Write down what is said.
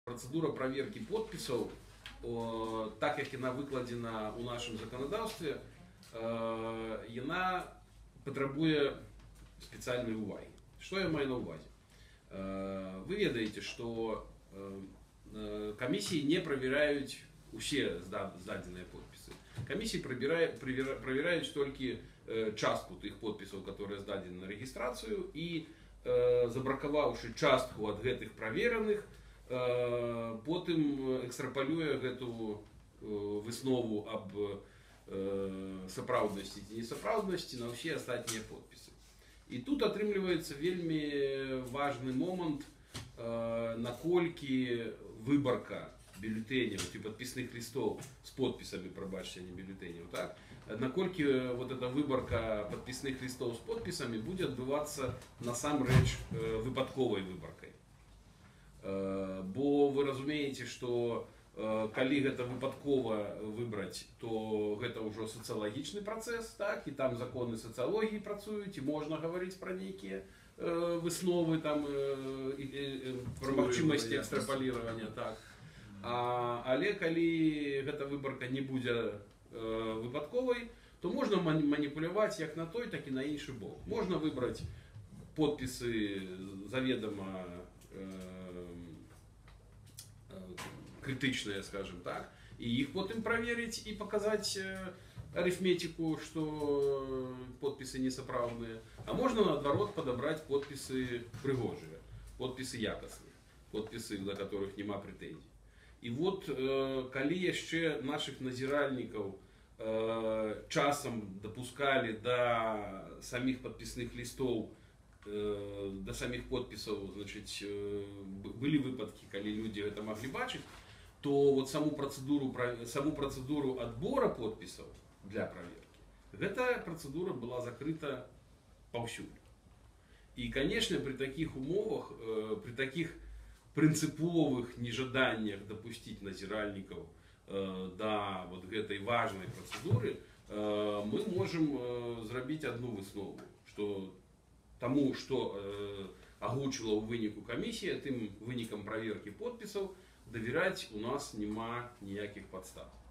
Процедура проверки подписаў, так як яна выкладзена ў нашым заканадаўстве, яна патрабуе спецыяльнай увагі. Што я маю на ўвазе? Вы ведаеце, што камісіі не правяраюць усе здадзеныя подпісы. Камісіі правяраюць толькі частку тых подпісаў, которые здадзены на рэгістрацыю, і забракаваўшы частку ад гэтых правераных, потым экстрапалюе гэту выснову аб сапраўднасці ці несапраўднасці на ўсе астатнія подпісы. І тут атрымліваецца вельмі важны момант, наколькі выбарка бюллетэняў ці падпісных лістоў з подпісамі, прабачце, не бюллетэняў, так? Наколькі вот эта выбарка падпісных лістоў з подпісамі будзе адбывацца насамрэч выпадковай выбаркай. Бо вы разумееце, што калі гэта выпадкова выбраць, то гэта ўжо сацыялагічны працэс, так? І там законы сацыялогіі працуюць, і можна гаварыць пра нейкія высновы, там, пра магчымасці экстрапаліравання, так. Але калі гэта выбарка не будзе выпадковай, то можна маніпуляваць як на той, так і на іншы бок. Можна выбраць подпісы заведама критичные, скажем так, и их потом проверить и показать арифметику, что подписи несоправдные. А можно, наоборот, подобрать подписи пригожие, подписи якостные, подписи, до которых нема претензий. И вот, коли еще наших назиральников часом допускали до самих подписных листов, до самих подписов, значит, были выпадки, когда люди это могли бачить, то вот саму процедуру отбора подписов для проверки, эта процедура была закрыта повсюду. И, конечно, при таких умовах, при таких принциповых нежаданиях допустить назиральников до вот этой важной процедуры, мы можем сделать одну выснову, что тому, что агучила у выніку камісія, тым вынікам проверки подписов, доверять у нас нема ніяких подстав.